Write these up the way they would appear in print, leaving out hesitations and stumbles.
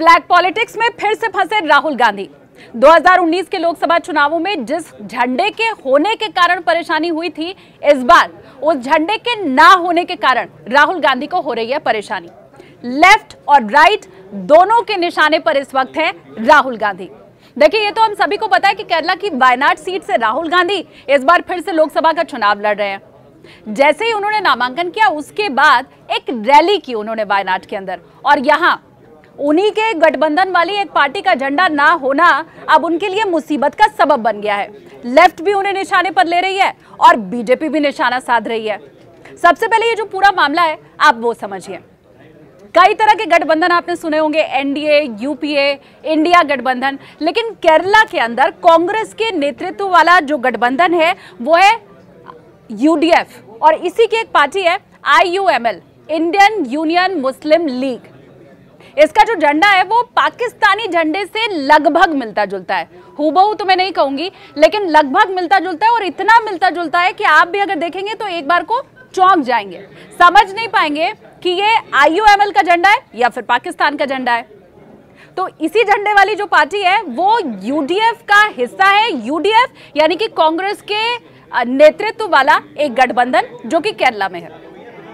Flag politics में फिर से फंसे राहुल गांधी। 2019 के लोकसभा चुनावों में जिस झंडे के होने के कारण परेशानी हुई थी, इस बार उस झंडे के ना होने के कारण राहुल गांधी को हो रही है परेशानी। लेफ्ट और राइट दोनों के निशाने पर इस वक्त है राहुल गांधी। देखिए, ये तो हम सभी को पता है कि केरला की वायनाड सीट से राहुल गांधी इस बार फिर से लोकसभा का चुनाव लड़ रहे हैं। जैसे ही उन्होंने नामांकन किया, उसके बाद एक रैली की उन्होंने वायनाड के अंदर, और यहां उन्हीं के गठबंधन वाली एक पार्टी का झंडा ना होना अब उनके लिए मुसीबत का सबब बन गया है। लेफ्ट भी उन्हें निशाने पर ले रही है और बीजेपी भी निशाना साध रही है। सबसे पहले ये जो पूरा मामला है, आप वो समझिए। कई तरह के गठबंधन आपने सुने होंगे, एनडीए, यूपीए, इंडिया गठबंधन, लेकिन केरला के अंदर कांग्रेस के नेतृत्व वाला जो गठबंधन है वो है यूडीएफ, और इसी की एक पार्टी है IUML, Indian Union Muslim League. इसका जो झंडा है वो पाकिस्तानी झंडे से लगभग मिलता जुलता है। हूबहू तो मैं नहीं कहूंगी, लेकिन लगभग मिलता जुलता है, और इतना मिलता जुलता है कि आप भी अगर देखेंगे तो एक बार को चौंक जाएंगे, समझ नहीं पाएंगे कि ये आईयूएमएल का झंडा है या फिर पाकिस्तान का झंडा है। तो इसी झंडे वाली जो पार्टी है वो यूडीएफ का हिस्सा है। यूडीएफ यानी कि कांग्रेस के नेतृत्व वाला एक गठबंधन जो कि केरला में है।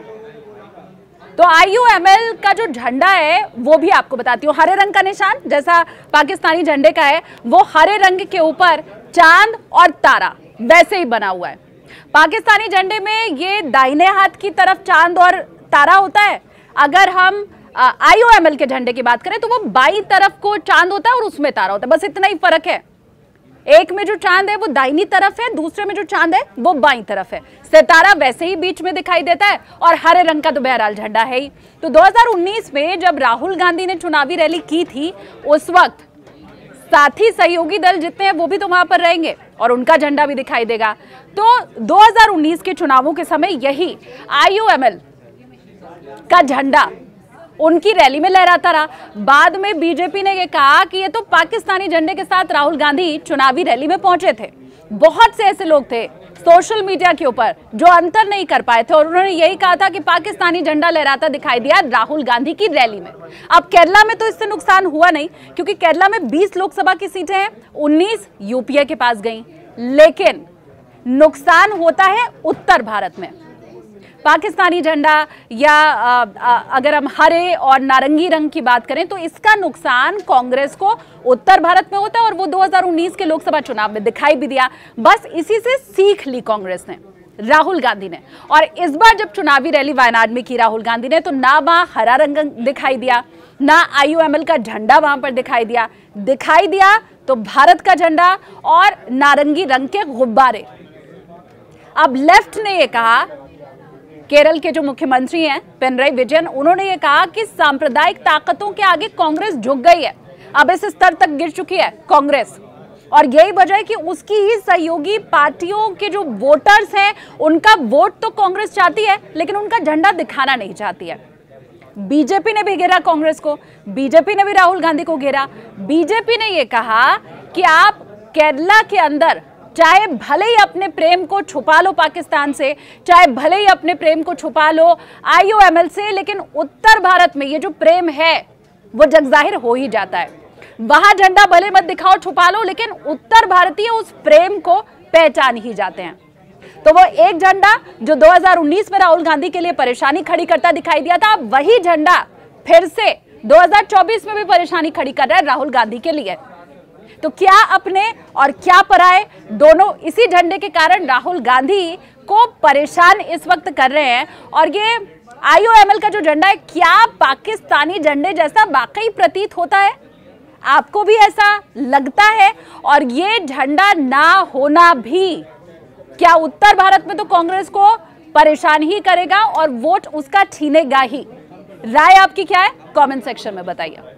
तो आईयूएमएल का जो झंडा है वो भी आपको बताती हूँ, हरे रंग का निशान जैसा पाकिस्तानी झंडे का है, वो हरे रंग के ऊपर चांद और तारा वैसे ही बना हुआ है। पाकिस्तानी झंडे में ये दाहिने हाथ की तरफ चांद और तारा होता है। अगर हम आईयूएमएल के झंडे की बात करें तो वो बाईं तरफ को चांद होता है और उसमें तारा होता है, बस इतना ही फर्क है। एक में जो चांद है वो दाहिनी तरफ है, दूसरे में जो चांद है वो बाईं तरफ है। सितारा वैसे ही बीच में दिखाई देता है, और हरे रंग का तो बहरहाल झंडा है ही। तो 2019 में जब राहुल गांधी ने चुनावी रैली की थी, उस वक्त साथी सहयोगी दल जितने हैं वो भी तो वहां पर रहेंगे और उनका झंडा भी दिखाई देगा। तो 2019 के चुनावों के समय यही आईयूएमएल का झंडा उनकी रैली में लहराता रहा। बाद में बीजेपी ने यह कहा कि ये तो पाकिस्तानी झंडे के साथ राहुल गांधी चुनावी रैली में पहुंचे थे। बहुत से ऐसे लोग थे सोशल मीडिया के ऊपर जो अंतर नहीं कर पाए थे, और उन्होंने यही कहा था कि पाकिस्तानी झंडा लहराता दिखाई दिया राहुल गांधी की रैली में। अब केरला में तो इससे नुकसान हुआ नहीं, क्योंकि केरला में 20 लोकसभा की सीटें हैं, 19 यूपीए के पास गई, लेकिन नुकसान होता है उत्तर भारत में। पाकिस्तानी झंडा या अगर हम हरे और नारंगी रंग की बात करें तो इसका नुकसान कांग्रेस को उत्तर भारत में होता है, और वो 2019 के लोकसभा चुनाव में दिखाई भी दिया। बस इसी से सीख ली कांग्रेस ने, राहुल गांधी ने। और इस बार जब चुनावी रैली वायनाड में की राहुल गांधी ने, तो ना वहां हरा रंग दिखाई दिया, ना आईयूएमएल का झंडा वहां पर दिखाई दिया तो भारत का झंडा और नारंगी रंग के गुब्बारे। अब लेफ्ट ने यह कहा, केरल के जो मुख्यमंत्री हैं पिनराई विजयन, उन्होंने ये कहा कि सांप्रदायिक ताकतों के आगे कांग्रेस झुक गई है, अब इस स्तर तक गिर चुकी है कांग्रेस, और यही वजह है कि उसकी ही सहयोगी पार्टियों के जो वोटर्स हैं उनका वोट तो कांग्रेस चाहती है, लेकिन उनका झंडा दिखाना नहीं चाहती है। बीजेपी ने भी घेरा कांग्रेस को, बीजेपी ने भी राहुल गांधी को घेरा। बीजेपी ने यह कहा कि आप केरला के अंदर चाहे भले ही अपने प्रेम को छुपा लो पाकिस्तान से, चाहे भले ही अपने प्रेम को छुपा लो आईयूएमएल से, लेकिन उत्तर भारत में ये जो प्रेम है वो जगजाहिर हो ही जाता है। वहां झंडा भले मत दिखाओ, छुपा लो, लेकिन उत्तर भारतीय उस प्रेम को पहचान ही जाते हैं। तो वो एक झंडा जो 2019 में राहुल गांधी के लिए परेशानी खड़ी करता दिखाई दिया था, वही झंडा फिर से 2024 में भी परेशानी खड़ी कर रहा है राहुल गांधी के लिए। तो क्या अपने और क्या पराए, दोनों इसी झंडे के कारण राहुल गांधी को परेशान इस वक्त कर रहे हैं। और ये आईयूएमएल का जो झंडा है, क्या पाकिस्तानी झंडे जैसा वाकई प्रतीत होता है? आपको भी ऐसा लगता है? और ये झंडा ना होना भी क्या उत्तर भारत में तो कांग्रेस को परेशान ही करेगा और वोट उसका छीनेगा ही? राय आपकी क्या है? कमेंट सेक्शन में बताइए।